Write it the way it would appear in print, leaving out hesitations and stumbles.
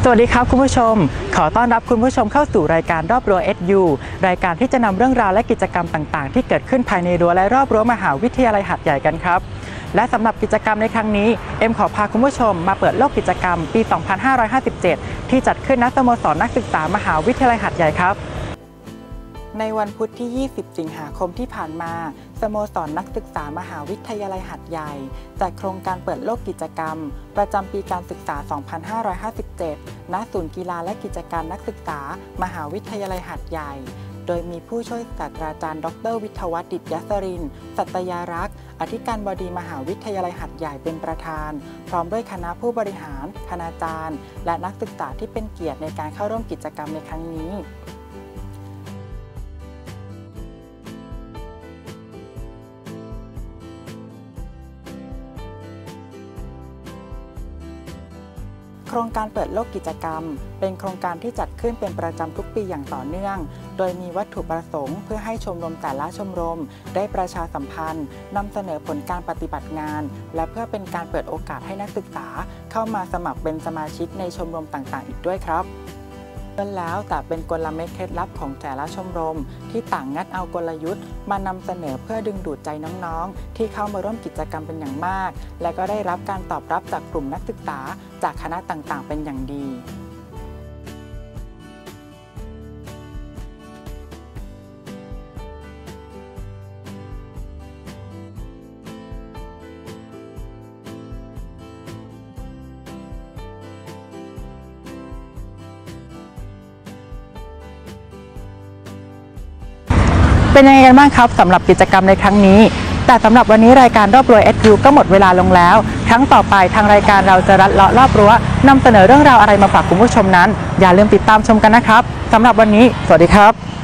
สวัสดีครับคุณผู้ชมขอต้อนรับคุณผู้ชมเข้าสู่รายการรอบรั้ว SU รายการที่จะนำเรื่องราวและกิจกรรมต่างๆที่เกิดขึ้นภายในรั้วและรอบรั้วมหาวิทยาลัยหาดใหญ่กันครับและสำหรับกิจกรรมในครั้งนี้ขอพาคุณผู้ชมมาเปิดโลกกิจกรรมปี 2557 ที่จัดขึ้นณสโมสรนักศึกษามหาวิทยาลัยหาดใหญ่ครับในวันพุธที่ 20 สิงหาคมที่ผ่านมาสโมสรนักศึกษามหาวิทยาลัยหาดใหญ่จัดโครงการเปิดโลกกิจกรรมประจำปีการศึกษา 2557 ณ ศูนย์กีฬาและกิจการนักศึกษามหาวิทยาลัยหาดใหญ่โดยมีผู้ช่วยศาสตราจารย์ดร.วิทยวัฒน์ ดิษยสรินทร์สัตยารักษ์อธิการบดีมหาวิทยาลัยหาดใหญ่เป็นประธานพร้อมด้วยคณะผู้บริหารคณาจารย์และนักศึกษาที่เป็นเกียรติในการเข้าร่วมกิจกรรมในครั้งนี้โครงการเปิดโลกกิจกรรมเป็นโครงการที่จัดขึ้นเป็นประจำทุกปีอย่างต่อเนื่องโดยมีวัตถุประสงค์เพื่อให้ชมรมแต่ละชมรมได้ประชาสัมพันธ์นำเสนอผลการปฏิบัติงานและเพื่อเป็นการเปิดโอกาสให้นักศึกษาเข้ามาสมัครเป็นสมาชิกในชมรมต่างๆอีกด้วยครับแล้วแต่เป็นกลเม็ดเคล็ดลับของแต่ละชมรมที่ต่างงัดเอากลยุทธ์มานำเสนอเพื่อดึงดูดใจน้องๆที่เข้ามาร่วมกิจกรรมเป็นอย่างมากและก็ได้รับการตอบรับจากกลุ่มนักศึกษาจากคณะต่างๆเป็นอย่างดีเป็นยังไงกันบ้างครับสำหรับกิจกรรมในครั้งนี้แต่สำหรับวันนี้รายการรอบรั้ว SU ก็หมดเวลาลงแล้วครั้งต่อไปทางรายการเราจะรัดเลาะรอบรั้วนำเสนอเรื่องราวอะไรมาฝากคุณผู้ชมนั้นอย่าลืมติดตามชมกันนะครับสำหรับวันนี้สวัสดีครับ